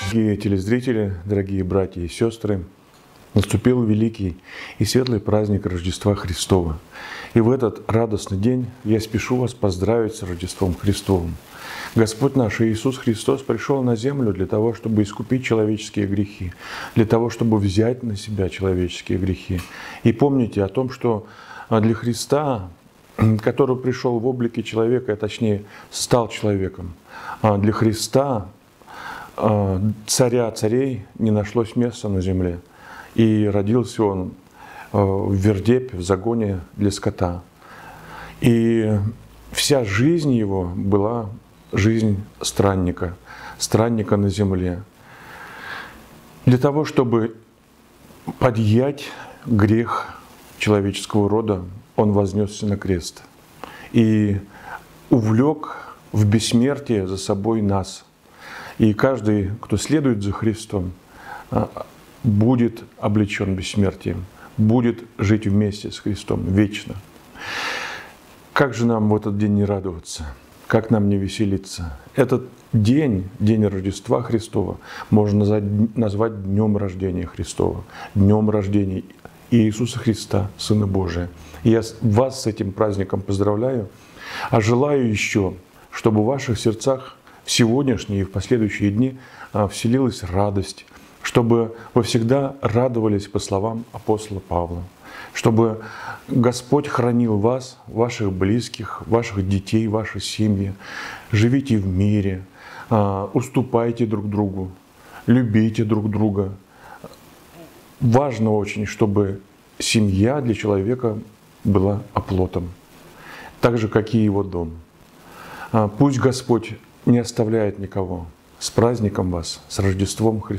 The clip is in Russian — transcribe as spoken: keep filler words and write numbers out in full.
Дорогие телезрители, дорогие братья и сестры, наступил великий и светлый праздник Рождества Христова. И в этот радостный день я спешу вас поздравить с Рождеством Христовым. Господь наш Иисус Христос пришел на землю для того, чтобы искупить человеческие грехи, для того, чтобы взять на себя человеческие грехи. И помните о том, что для Христа, который пришел в облике человека, а точнее стал человеком, для Христа, царя царей, не нашлось места на земле. И родился он в вертепе, в загоне для скота. И вся жизнь его была жизнь странника, странника на земле. Для того, чтобы подъять грех человеческого рода, он вознесся на крест и увлек в бессмертие за собой нас. И каждый, кто следует за Христом, будет облечен бессмертием, будет жить вместе с Христом вечно. Как же нам в этот день не радоваться? Как нам не веселиться? Этот день, день Рождества Христова, можно назвать днем рождения Христова, днем рождения Иисуса Христа, Сына Божия. И я вас с этим праздником поздравляю, а желаю еще, чтобы в ваших сердцах в сегодняшние и в последующие дни вселилась радость, чтобы вы всегда радовались по словам апостола Павла, чтобы Господь хранил вас, ваших близких, ваших детей, ваши семьи. Живите в мире, уступайте друг другу, любите друг друга. Важно очень, чтобы семья для человека была оплотом, так же, как и его дом. Пусть Господь не оставляет никого. С праздником вас, с Рождеством Христовым!